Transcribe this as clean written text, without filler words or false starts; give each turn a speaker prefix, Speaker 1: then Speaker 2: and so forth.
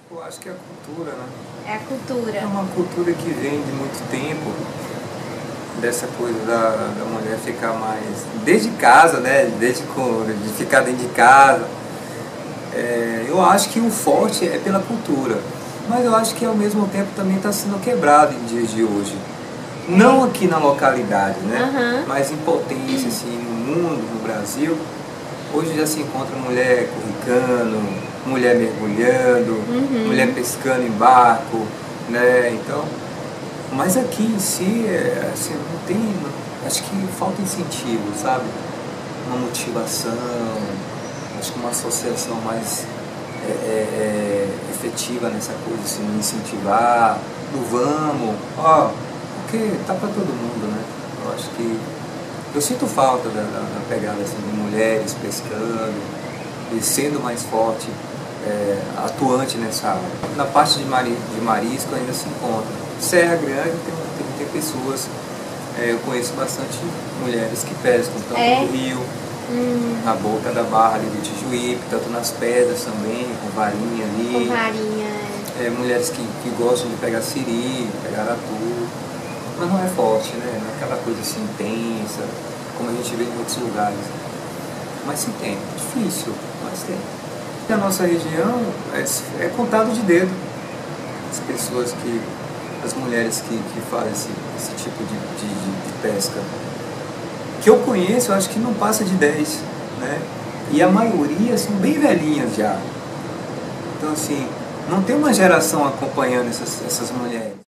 Speaker 1: Eu acho que é a cultura, né?
Speaker 2: É a cultura.
Speaker 1: É uma cultura que vem de muito tempo, dessa coisa da mulher ficar mais desde casa, né? De ficar dentro de casa. Eu acho que o forte é pela cultura, mas eu acho que ao mesmo tempo também está sendo quebrado em dias de hoje. Não aqui na localidade, né?
Speaker 2: Aham.
Speaker 1: Mas em potência, assim, no mundo, no Brasil, hoje já se encontra mulher curricando, mulher mergulhando, mulher pescando em barco, né? Então, mas aqui em si, assim, não tem, acho que falta incentivo, sabe? Uma motivação, acho que uma associação mais efetiva nessa coisa, assim, incentivar, do vamos, ó, porque tá para todo mundo, né? Eu acho que eu sinto falta da pegada assim, de mulheres pescando e sendo mais forte, atuante nessa área. Na parte de marisco ainda se encontra. Serra Grande tem pessoas, eu conheço bastante mulheres que pescam, tanto no rio, na boca da barra ali do Tijuípe, tanto nas pedras também, com varinha ali.
Speaker 2: Com varinha,
Speaker 1: mulheres que gostam de pegar siri, pegar aratu, mas não é forte, né? Não é aquela coisa assim intensa, como a gente vê em outros lugares. Mas sim tem, difícil, mas tem. Na nossa região é contado de dedo as mulheres que fazem esse tipo de pesca. Que eu conheço, eu acho que não passa de 10, né? E a maioria são bem velhinhas já. Então assim, não tem uma geração acompanhando essas mulheres.